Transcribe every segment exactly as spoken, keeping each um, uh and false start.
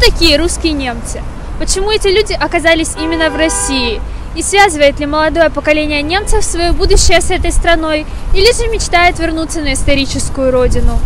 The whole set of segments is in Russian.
такие русские немцы? Почему эти люди оказались именно в России? И связывает ли молодое поколение немцев свое будущее с этой страной, или же мечтает вернуться на историческую родину?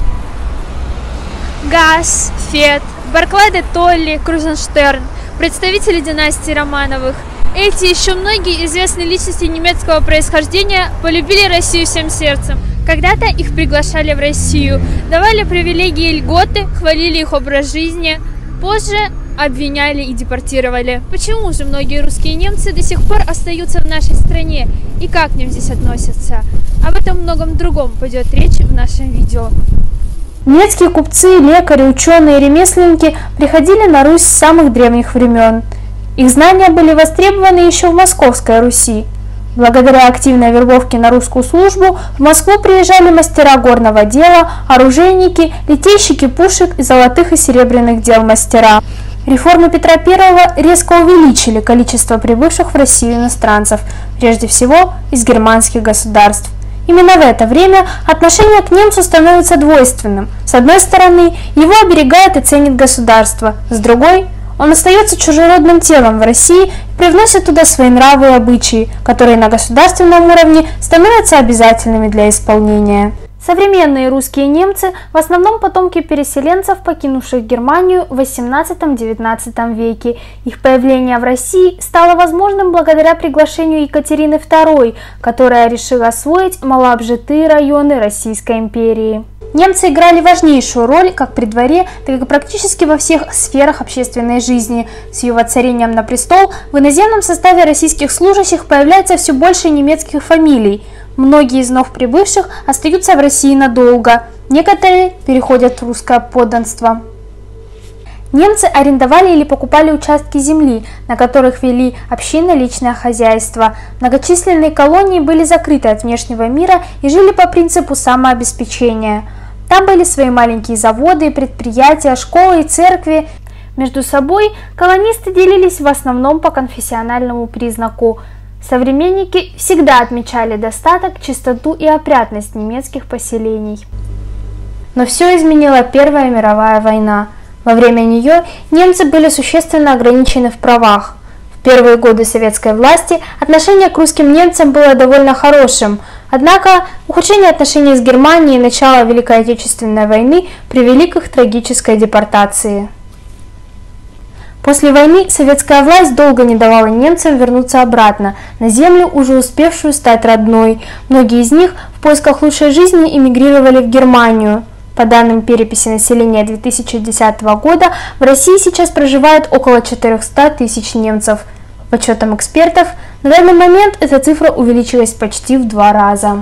Гасс, Фет, Барклай де Толли, Крузенштерн, представители династии Романовых, эти и еще многие известные личности немецкого происхождения полюбили Россию всем сердцем. Когда-то их приглашали в Россию, давали привилегии и льготы, хвалили их образ жизни, позже обвиняли и депортировали. Почему же многие русские немцы до сих пор остаются в нашей стране и как к ним здесь относятся? Об этом и многом другом пойдет речь в нашем видео. Немецкие купцы, лекари, ученые и ремесленники приходили на Русь с самых древних времен. Их знания были востребованы еще в Московской Руси. Благодаря активной вербовке на русскую службу в Москву приезжали мастера горного дела, оружейники, литейщики пушек и золотых и серебряных дел мастера. Реформы Петра Первого резко увеличили количество прибывших в Россию иностранцев, прежде всего из германских государств. Именно в это время отношение к немцу становится двойственным. С одной стороны, его оберегает и ценит государство, с другой – он остается чужеродным телом в России и привносит туда свои нравы и обычаи, которые на государственном уровне становятся обязательными для исполнения. Современные русские немцы в основном потомки переселенцев, покинувших Германию в восемнадцатом-девятнадцатом веке. Их появление в России стало возможным благодаря приглашению Екатерины Второй, которая решила освоить малообжитые районы Российской империи. Немцы играли важнейшую роль как при дворе, так и практически во всех сферах общественной жизни. С ее воцарением на престол в иноземном составе российских служащих появляется все больше немецких фамилий. Многие из вновь прибывших остаются в России надолго, некоторые переходят в русское подданство. Немцы арендовали или покупали участки земли, на которых вели общинно-личное хозяйство. Многочисленные колонии были закрыты от внешнего мира и жили по принципу самообеспечения. Там были свои маленькие заводы, предприятия, школы и церкви. Между собой колонисты делились в основном по конфессиональному признаку. Современники всегда отмечали достаток, чистоту и опрятность немецких поселений. Но все изменила Первая мировая война. Во время нее немцы были существенно ограничены в правах. В первые годы советской власти отношение к русским немцам было довольно хорошим, однако ухудшение отношений с Германией и начало Великой Отечественной войны привели к их трагической депортации. После войны советская власть долго не давала немцам вернуться обратно, на землю, уже успевшую стать родной. Многие из них в поисках лучшей жизни эмигрировали в Германию. По данным переписи населения две тысячи десятого года, в России сейчас проживает около четырёхсот тысяч немцев. По подсчетам экспертов, на данный момент эта цифра увеличилась почти в два раза.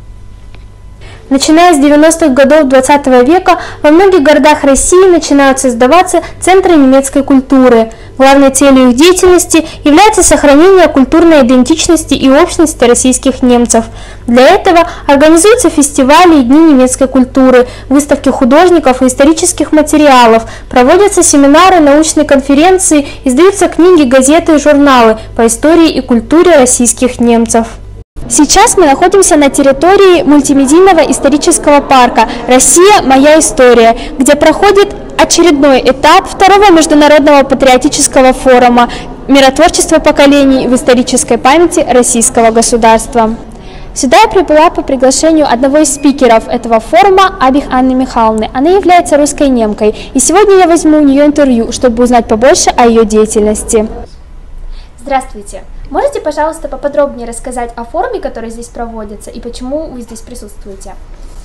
Начиная с девяностых годов двадцатого века во многих городах России начинают создаваться центры немецкой культуры. Главной целью их деятельности является сохранение культурной идентичности и общности российских немцев. Для этого организуются фестивали и дни немецкой культуры, выставки художников и исторических материалов, проводятся семинары, научные конференции, издаются книги, газеты и журналы по истории и культуре российских немцев. Сейчас мы находимся на территории мультимедийного исторического парка «Россия. Моя история», где проходит очередной этап второго международного патриотического форума «Миротворчество поколений в исторической памяти российского государства». Сюда я прибыла по приглашению одного из спикеров этого форума, Абих Анны Михайловны. Она является русской немкой, и сегодня я возьму у нее интервью, чтобы узнать побольше о ее деятельности. Здравствуйте! Можете, пожалуйста, поподробнее рассказать о форуме, который здесь проводится, и почему вы здесь присутствуете?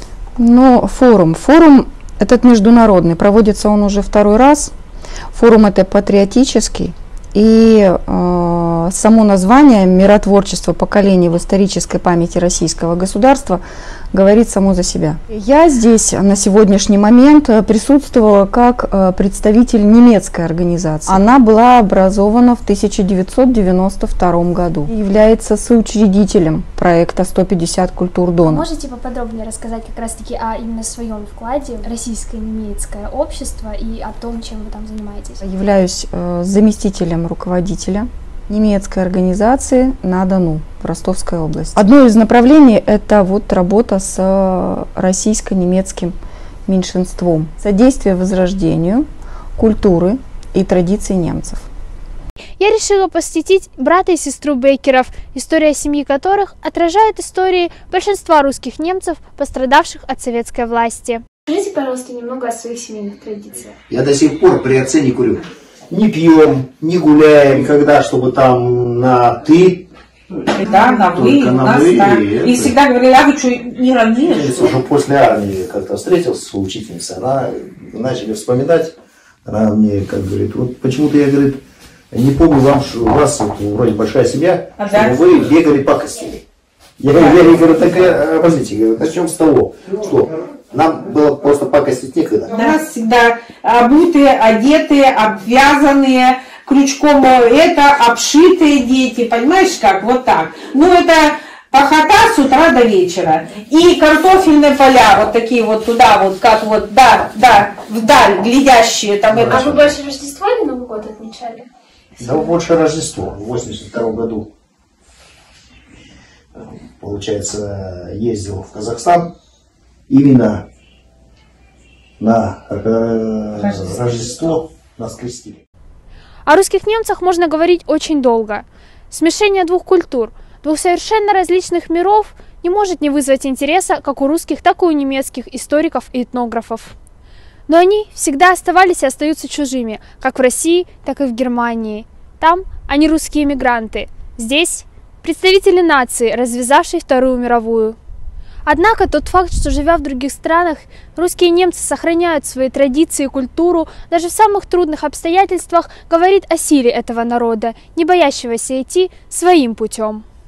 Ну, форум. Форум этот международный, проводится он уже второй раз. Форум это патриотический, и э, само название «Миротворчество поколений в исторической памяти российского государства» говорит само за себя. Я здесь на сегодняшний момент присутствовала как представитель немецкой организации. Она была образована в тысяча девятьсот девяносто втором году. Является соучредителем проекта сто пятьдесят культур Дона. Можете поподробнее рассказать как раз-таки о именно своем вкладе в российско-немецкое общество и о том, чем вы там занимаетесь? Являюсь заместителем руководителя немецкой организации на Дону, в Ростовской области. Одно из направлений – это вот работа с российско-немецким меньшинством. Содействие возрождению культуры и традиций немцев. Я решила посетить брата и сестру Беккеров, история семьи которых отражает истории большинства русских немцев, пострадавших от советской власти. Скажите, пожалуйста, немного о своих семейных традициях. Я до сих пор при отце не курю. Не пьем, не гуляем, когда, чтобы там на «ты». Да, на «вы», у нас, да. И всегда говорили, а вы что, не ранишь? Уже после армии как-то встретился с учительницей, она начали вспоминать, она мне как говорит, вот почему-то я, говорит, не помню вам, что у вас вот, вроде большая семья, а чтобы да? вы бегали пакостили. Я, да. я, я говорю, так, подождите, начнем с того, что нам было просто пакостить некогда. У нас всегда обутые, одетые, обвязанные, крючком это, обшитые дети, понимаешь как, вот так. Ну это пахота с утра до вечера. И картофельные поля, вот такие вот туда, вот как вот, да, да, вдаль, глядящие. Там а это. вы больше Рождество или Новый год отмечали? Да больше Рождество. В восемьдесят втором году, получается, ездил в Казахстан именно на э, Рождество. Рождество нас крестили. О русских немцах можно говорить очень долго. Смешение двух культур, двух совершенно различных миров не может не вызвать интереса как у русских, так и у немецких историков и этнографов. Но они всегда оставались и остаются чужими, как в России, так и в Германии. Там они русские эмигранты, здесь представители нации, развязавшей Вторую мировую. Однако тот факт, что живя в других странах, русские немцы сохраняют свои традиции и культуру даже в самых трудных обстоятельствах, говорит о силе этого народа, не боящегося идти своим путем.